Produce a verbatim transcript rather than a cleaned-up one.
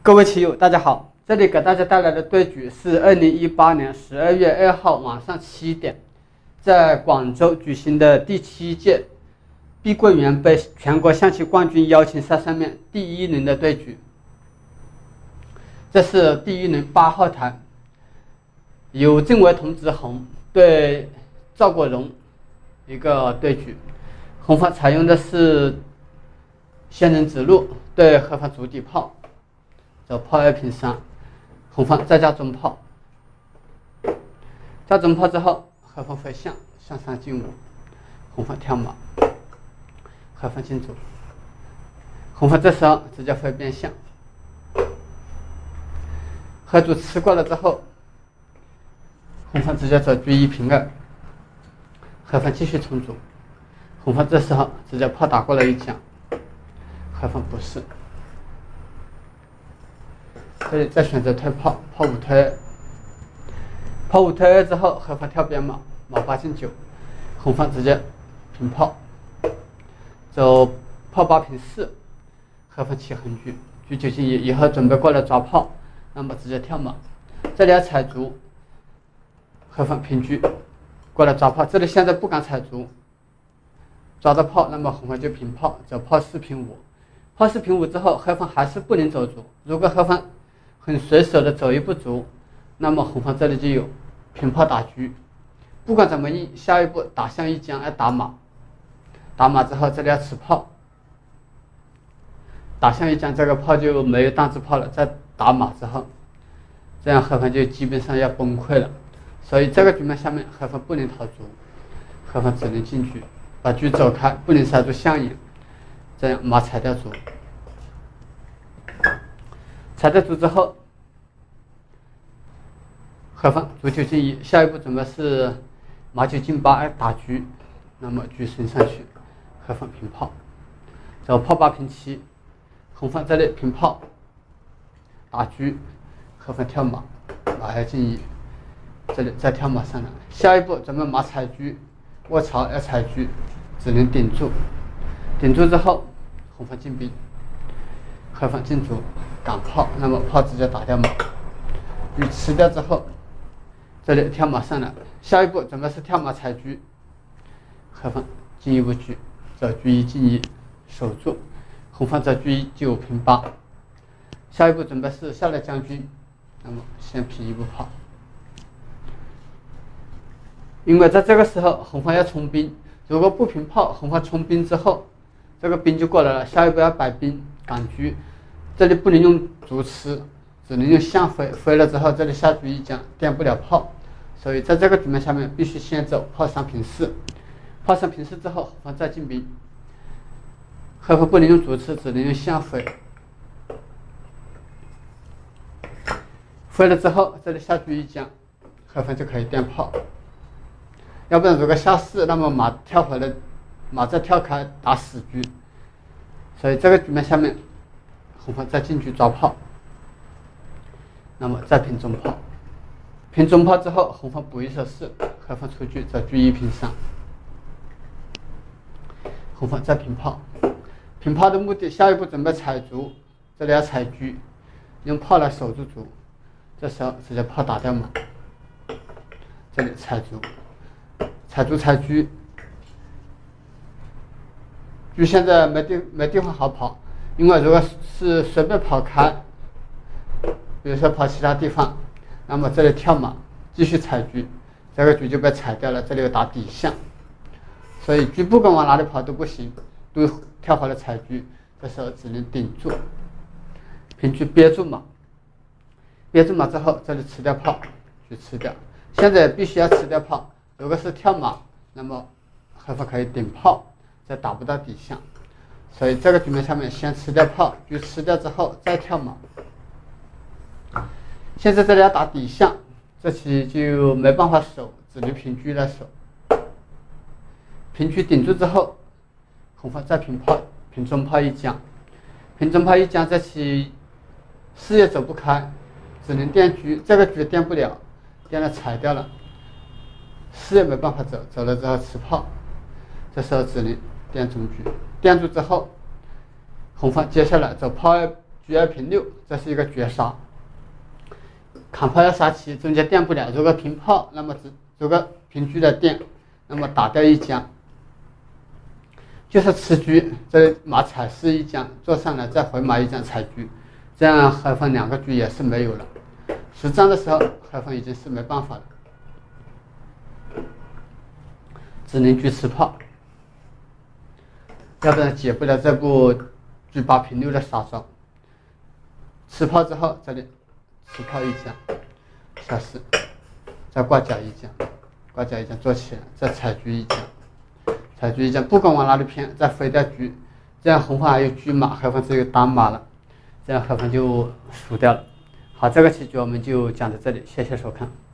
各位棋友，大家好！这里给大家带来的对局是二零一八年十二月二号晚上七点，在广州举行的第七届碧桂园杯全国象棋冠军邀请赛上面第一轮的对局。这是第一轮八号台，由郑维彤之红对赵国荣一个对局，红方采用的是仙人指路对黑方主底炮。走炮二平三，红方再加中炮，加中炮之后，黑方回象，向上进五，红方跳马，黑方进卒，红方这时候直接回变象，黑卒吃过了之后，红方直接走车一平二，黑方继续冲卒，红方这时候直接炮打过来一将，黑方不是。这里再选择推炮，炮五推二，炮五推二之后，黑方跳边马，马八进九，红方直接平炮，走炮八平四，黑方起横车，车九进一，以后准备过来抓炮，那么直接跳马，这里要踩卒，黑方平车过来抓炮，这里现在不敢踩卒，抓到炮，那么红方就平炮，走炮四平五，炮四平五之后，黑方还是不能走卒，如果黑方很随手的走一步卒，那么红方这里就有平炮打车，不管怎么应，下一步打象一将要打马，打马之后这里要吃炮，打象一将这个炮就没有当之炮了，在打马之后，这样黑方就基本上要崩溃了，所以这个局面下面黑方不能逃卒，黑方只能进车，把车走开，不能塞住象眼，这样马踩掉卒。踩掉卒之后，黑方卒九进一，下一步准备是马九进八打车，那么车升上去，黑方平炮，走炮八平七，红方这里平炮打车，黑方跳马，马二进一，这里再跳马上来，下一步准备马踩车，卧槽要踩车，只能顶住，顶住之后，红方进兵，黑方进卒。赶炮，那么炮直接打掉马，与吃掉之后，这里跳马上来，下一步准备是跳马踩车，黑方进一步车，走车一进一守住，红方走车一九平八，下一步准备是下来将军，那么先平一步炮，因为在这个时候红方要冲兵，如果不平炮，红方冲兵之后，这个兵就过来了，下一步要摆兵赶车。这里不能用卒吃，只能用象飞，飞了之后这里下车一将垫不了炮，所以在这个局面下面必须先走炮三平四，炮三平四之后红方再进兵，黑方不能用卒吃，只能用象飞，飞了之后这里下车一将，黑方就可以垫炮，要不然如果下四，那么马跳回来，马再跳开打死车，所以这个局面下面。红方再进去抓炮，那么再平中炮，平中炮之后，红方补一手四，黑方出车走车一平三，红方再平炮，平炮的目的，下一步准备踩卒，这里要踩车，用炮来守住卒，这时候直接炮打掉马，这里踩卒，踩卒踩车，车现在没地没地方好跑。因为如果是随便跑开，比如说跑其他地方，那么这里跳马继续踩车，这个车就被踩掉了，这里有打底象，所以车不管往哪里跑都不行，都跳回来踩车，这时候只能顶住，平车憋住马，憋住马之后这里吃掉炮，就吃掉，现在必须要吃掉炮，如果是跳马，那么黑方可以顶炮，再打不到底象。所以这个局面下面先吃掉炮，车吃掉之后再跳马。现在这里要打底象，这棋就没办法守，只能平车来守。平车顶住之后，红方再平炮，平中炮一将，平中炮一将，这棋四也走不开，只能垫车，这个车垫不了，垫了踩掉了，四也没办法走，走了之后吃炮，这时候只能垫中车。垫住之后，红方接下来走炮二局二平六，这是一个绝杀。看炮要杀棋，中间垫不了，如果平炮，那么只如果平车的垫，那么打掉一将，就是吃车，这马踩四一将，坐上来再回马一将踩车，这样黑方两个车也是没有了。实战的时候，黑方已经是没办法了，只能车吃炮，要不然解不了这步车八平六的杀招。吃炮之后，这里吃炮一将，下士，再挂甲一将，挂甲一将做起来，再踩车一将，踩车一将，不管往哪里偏，再飞掉车，这样红方还有车马，黑方只有单马了，这样黑方就输掉了。好，这个棋局我们就讲到这里，谢谢收看。